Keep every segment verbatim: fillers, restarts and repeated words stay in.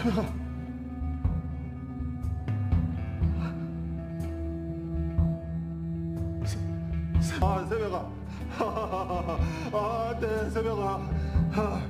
아, 새벽아. 아, 네, 새벽아. 아.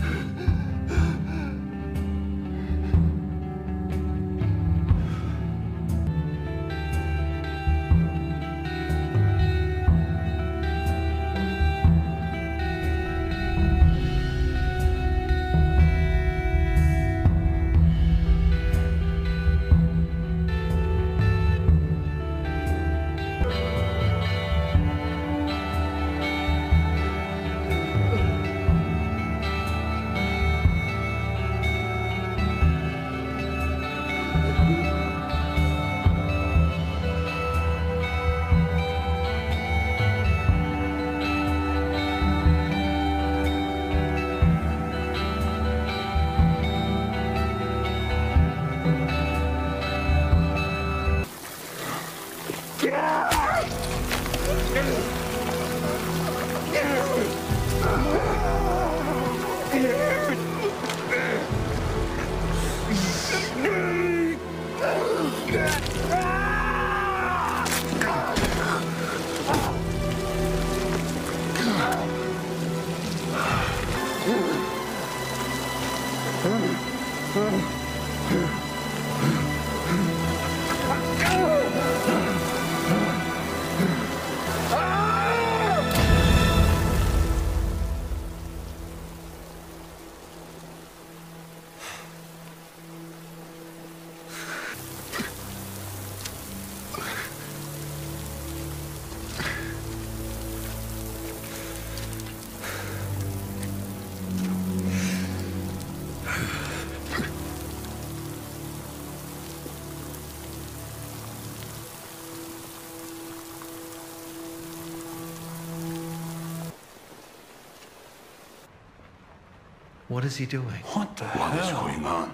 What is he doing? What the hell? What is going on?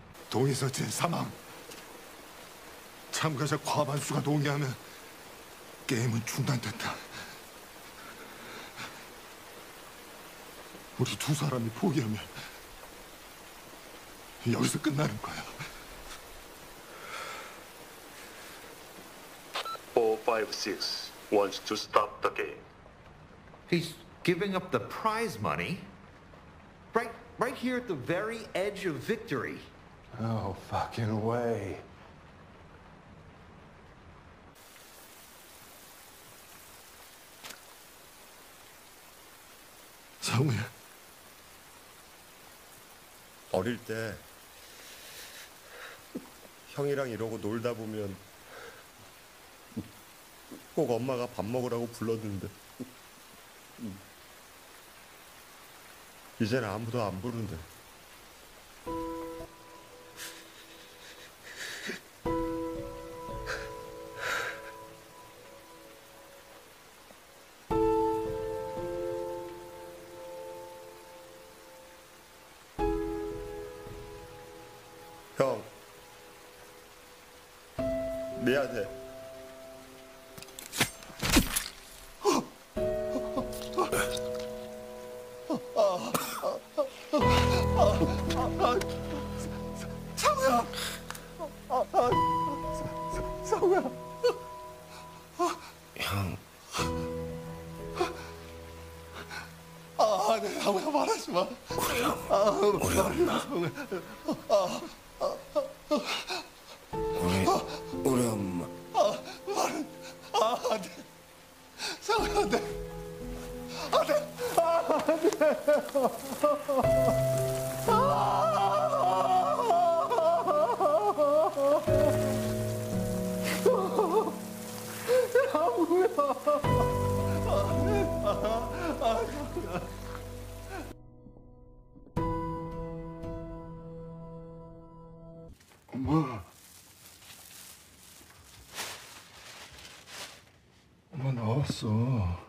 동의서진 사망. 참가자 과반수가 동의하면 게임은 중단된다. 우리 두 사람이 포기하면 여기서 끝나는 거야. four five six wants to stop the game. He's giving up the prize money? Right, right here at the very edge of victory. No fucking way. 성우야. 어릴 때 형이랑 이러고 놀다 보면 꼭 엄마가 밥 먹으라고 불렀는데 이제는 아무도 안 부른대. 형, 미안해. 상우야. 아, 아, 상우야. 형. 아, 네, 상우야 말하지 마. 우리 형. 아, 우리 엄마. 상우야. 아, 우리 우리 엄마. 아, 말은 아, 안 돼. 상우야, 안 돼. 안 돼. 아, 안 돼. 엄마. 엄마 나왔어.